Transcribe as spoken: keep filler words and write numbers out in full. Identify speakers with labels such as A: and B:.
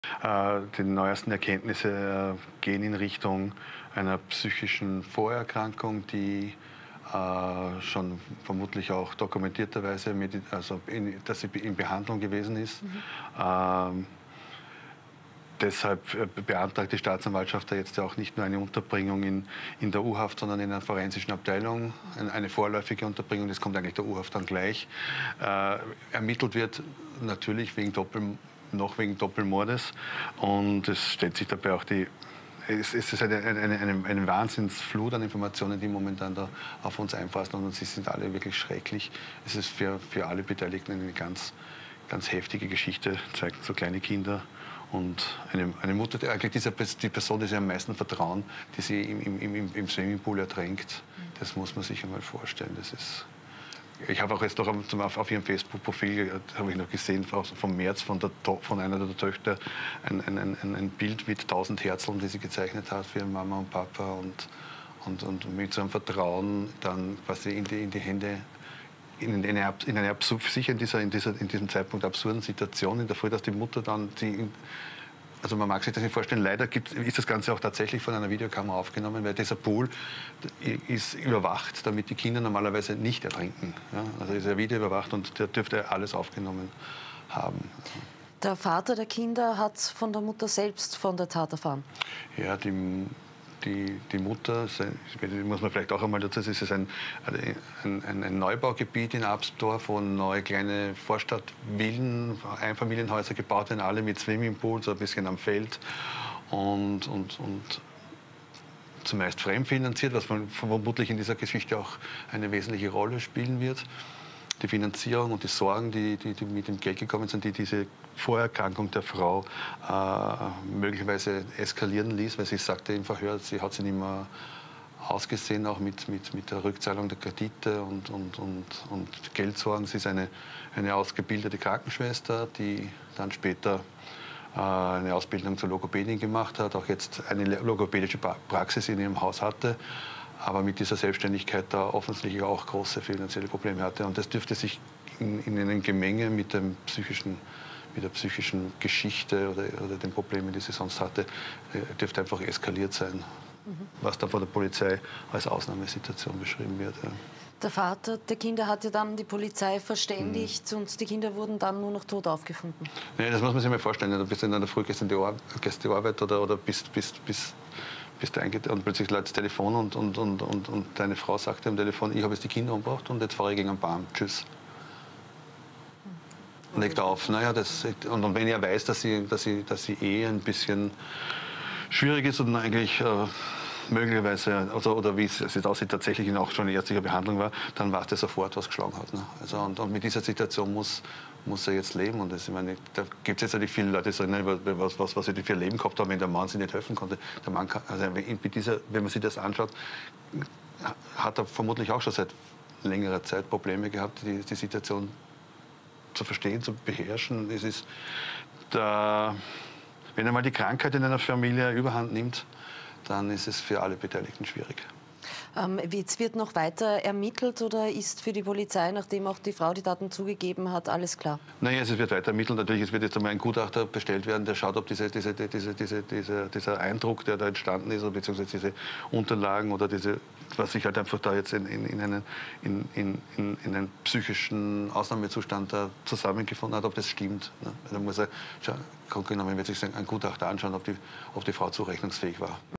A: Äh, die neuesten Erkenntnisse äh, gehen in Richtung einer psychischen Vorerkrankung, die äh, schon vermutlich auch dokumentierterweise, also in, dass sie in Behandlung gewesen ist. Mhm. Ähm, Deshalb beantragt die Staatsanwaltschaft ja jetzt ja auch nicht nur eine Unterbringung in, in der U-Haft, sondern in einer forensischen Abteilung, eine vorläufige Unterbringung. Das kommt eigentlich der U-Haft dann gleich. Äh, ermittelt wird natürlich wegen Doppel, noch wegen Doppelmordes. Und es stellt sich dabei auch die Es ist eine, eine, eine, eine Wahnsinnsflut an Informationen, die momentan da auf uns einpassen, und sie sind alle wirklich schrecklich. Es ist für, für alle Beteiligten eine ganz, ganz heftige Geschichte, zeigt so kleine Kinder und eine, eine Mutter, die eigentlich dieser, die Person, die sie am meisten vertrauen, die sie im, im, im, im Swimmingpool ertränkt. Das muss man sich einmal vorstellen. Das ist Ich habe auch jetzt noch auf, auf ihrem Facebook-Profil, habe ich noch gesehen, vom März von, der, von einer der Töchter, ein, ein, ein, ein Bild mit tausend Herzeln, die sie gezeichnet hat für ihre Mama und Papa, und, und, und mit so einem Vertrauen dann quasi in die, in die Hände, in eine, in eine sicher in, dieser, in, dieser, in diesem Zeitpunkt absurden Situation, in der Früh, dass die Mutter dann die, also man mag sich das nicht vorstellen, leider gibt, ist das Ganze auch tatsächlich von einer Videokamera aufgenommen, weil dieser Pool ist überwacht, damit die Kinder normalerweise nicht ertrinken. Ja? Also ist er Video überwacht, und der dürfte alles aufgenommen haben.
B: Der Vater der Kinder hat von der Mutter selbst von der Tat erfahren? Ja,
A: die, die, die Mutter, muss man vielleicht auch einmal dazu sagen, es ist ein, ein, ein, ein Neubaugebiet in Absdorf, wo neue kleine Vorstadtvillen, Einfamilienhäuser gebaut werden, alle mit Swimmingpool, so ein bisschen am Feld, und, und, und zumeist fremdfinanziert, was vermutlich in dieser Geschichte auch eine wesentliche Rolle spielen wird. Die Finanzierung und die Sorgen, die, die, die mit dem Geld gekommen sind, die diese Vorerkrankung der Frau äh, möglicherweise eskalieren ließ, weil sie sagte im Verhör, sie hat sie nicht mehr ausgesehen, auch mit, mit, mit der Rückzahlung der Kredite und, und, und, und Geldsorgen. Sie ist eine, eine ausgebildete Krankenschwester, die dann später äh, eine Ausbildung zur Logopädin gemacht hat, auch jetzt eine logopädische Praxis in ihrem Haus hatte, aber mit dieser Selbstständigkeit da offensichtlich auch große finanzielle Probleme hatte. Und das dürfte sich in, in einem Gemenge mit, dem psychischen, mit der psychischen Geschichte oder, oder den Problemen, die sie sonst hatte, dürfte einfach eskaliert sein, mhm. was dann von der Polizei als Ausnahmesituation beschrieben wird. Ja.
B: Der Vater der Kinder hat ja dann die Polizei verständigt, mhm. und die Kinder wurden dann nur noch tot aufgefunden.
A: Nee, das muss man sich mal vorstellen. Du bist in einer Früh, gehst in die, Ar gehst die Arbeit oder, oder bist, bist, bist bist und plötzlich läutet das Telefon, und, und, und, und, und deine Frau sagt am Telefon, ich habe jetzt die Kinder umgebracht und jetzt fahre ich gegen einen Baum. Tschüss. Und legt auf. Naja, das, und, und wenn er weiß, dass sie, dass, sie, dass sie eh ein bisschen schwierig ist und eigentlich äh, möglicherweise, also, oder wie es jetzt aussieht, tatsächlich auch schon in ärztlicher Behandlung war, dann weiß er sofort, was geschlagen hat. Ne? Also, und, und mit dieser Situation muss, muss er jetzt leben. Und das, ich meine, da gibt es jetzt natürlich viele Leute, die sagen, ne, was, was, was sie für ein Leben gehabt haben, wenn der Mann sich nicht helfen konnte. Der Mann kann, also mit dieser, wenn man sich das anschaut, hat er vermutlich auch schon seit längerer Zeit Probleme gehabt, die, die Situation zu verstehen, zu beherrschen. Es ist der, wenn einmal die Krankheit in einer Familie Überhand nimmt, dann ist es für alle Beteiligten schwierig.
B: Ähm, jetzt wird noch weiter ermittelt, oder ist für die Polizei, nachdem auch die Frau die Daten zugegeben hat, alles klar?
A: Nein, es wird weiter ermittelt. Natürlich, es wird jetzt einmal ein Gutachter bestellt werden, der schaut, ob diese, diese, diese, diese, diese, dieser Eindruck, der da entstanden ist, beziehungsweise diese Unterlagen oder diese, was sich halt einfach da jetzt in, in, in, einen, in, in, in, in einen psychischen Ausnahmezustand da zusammengefunden hat, ob das stimmt. Ne? Da muss er, konkret genommen, wird sich ein Gutachter anschauen, ob die, ob die Frau zurechnungsfähig war.